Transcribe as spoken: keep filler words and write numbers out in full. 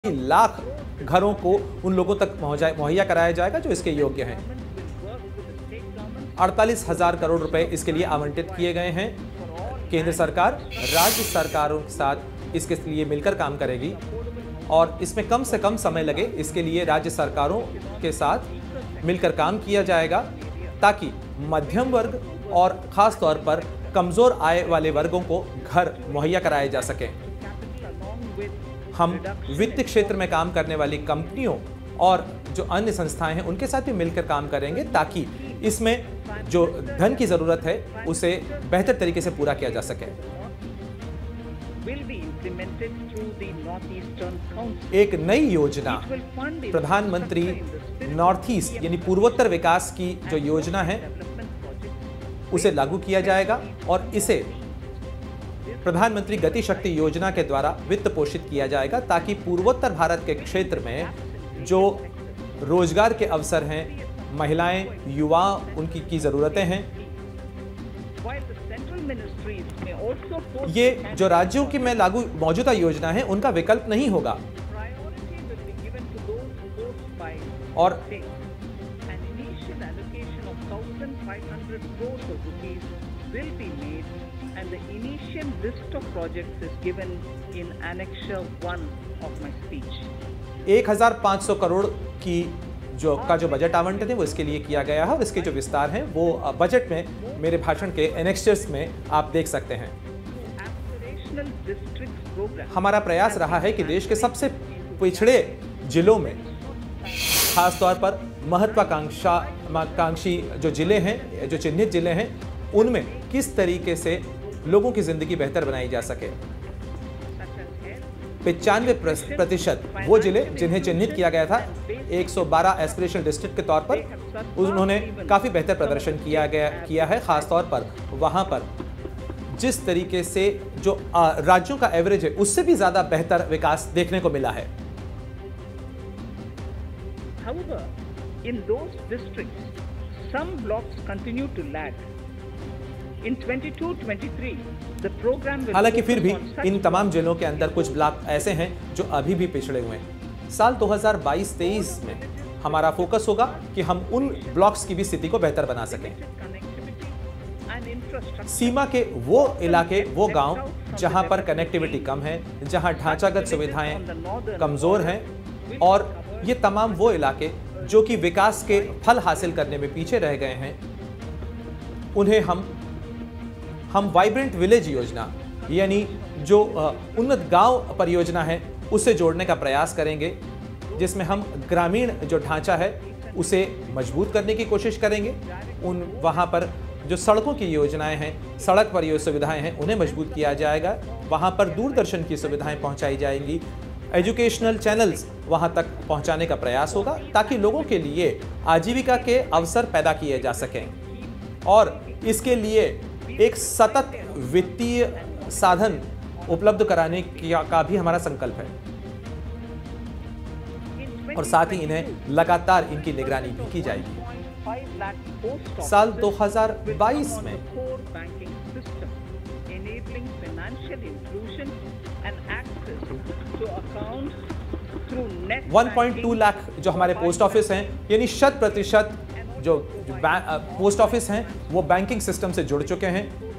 लाख घरों को उन लोगों तक मुहैया कराया जाएगा जो इसके योग्य हैं। अड़तालीस हजार करोड़ रुपए इसके लिए आवंटित किए गए हैं। केंद्र सरकार राज्य सरकारों के साथ इसके लिए मिलकर काम करेगी और इसमें कम से कम समय लगे, इसके लिए राज्य सरकारों के साथ मिलकर काम किया जाएगा ताकि मध्यम वर्ग और खास तौर पर कमजोर आय वाले वर्गों को घर मुहैया कराए जा सके। हम वित्त क्षेत्र में काम करने वाली कंपनियों और जो अन्य संस्थाएं हैं उनके साथ भी मिलकर काम करेंगे ताकि इसमें जो धन की जरूरत है उसे बेहतर तरीके से पूरा किया जा सके। एक नई योजना प्रधानमंत्री नॉर्थ ईस्ट यानी पूर्वोत्तर विकास की जो योजना है उसे लागू किया जाएगा और इसे प्रधानमंत्री गति शक्ति योजना के द्वारा वित्त पोषित किया जाएगा ताकि पूर्वोत्तर भारत के क्षेत्र में जो रोजगार के अवसर हैं, महिलाएं, युवा, उनकी की जरूरतें हैं, ये जो राज्यों की में लागू मौजूदा योजना है उनका विकल्प नहीं होगा और and the initial list of projects is given in annexure one of my speech. एक हज़ार पाँच सौ करोड़ की जो का जो बजट आवंटन है वो इसके लिए किया गया है और इसके जो विस्तार हैं वो बजट में मेरे भाषण के एनेक्सर्स में आप देख सकते हैं। हमारा प्रयास रहा है कि देश के सबसे पिछड़े जिलों में खास तौर पर महत्वाकांक्षा कांक्षी जो जिले हैं, जो चिन्हित जिले हैं, उनमें किस तरीके से लोगों की जिंदगी बेहतर बनाई जा सके। पचानवे प्रतिशत वो जिले जिन्हें चिन्हित किया गया था एक सौ बारह एस्पिरेशनल डिस्ट्रिक्ट के तौर पर, उन्होंने काफी बेहतर प्रदर्शन किया गया किया है। खास तौर पर वहां पर जिस तरीके से जो राज्यों का एवरेज है उससे भी ज्यादा बेहतर विकास देखने को मिला है। However, in those districts, some blocks continue to lag. In twenty-two twenty-three, the program will हालांकि फिर भी इन तमाम जिलों के अंदर कुछ ब्लॉक ऐसे हैं जो अभी भी पिछड़े हुए हैं। साल दो हज़ार बाईस तेईस में हमारा फोकस होगा कि हम उन ब्लॉक्स की भी स्थिति को बेहतर बना सकें। सीमा के वो इलाके, वो गांव जहां पर कनेक्टिविटी कम है, जहां ढांचागत सुविधाएं कमजोर हैं और ये तमाम वो इलाके जो कि विकास के फल हासिल करने में पीछे रह गए हैं, उन्हें हम हम वाइब्रेंट विलेज योजना यानी जो उन्नत गांव परियोजना है उससे जोड़ने का प्रयास करेंगे, जिसमें हम ग्रामीण जो ढांचा है उसे मजबूत करने की कोशिश करेंगे। उन वहां पर जो सड़कों की योजनाएं हैं, सड़क परियोजना सुविधाएं हैं, उन्हें मजबूत किया जाएगा। वहां पर दूरदर्शन की सुविधाएं पहुंचाई जाएंगी, एजुकेशनल चैनल्स वहां तक पहुंचाने का प्रयास होगा ताकि लोगों के लिए आजीविका के अवसर पैदा किए जा सकें और इसके लिए एक सतत वित्तीय साधन उपलब्ध कराने का भी हमारा संकल्प है और साथ ही इन्हें लगातार इनकी निगरानी भी की जाएगी। साल दो हज़ार बाईस में एक पॉइंट दो लाख जो हमारे पोस्ट ऑफिस हैं यानी शत प्रतिशत जो पोस्ट ऑफिस हैं वो बैंकिंग सिस्टम से जुड़ चुके हैं।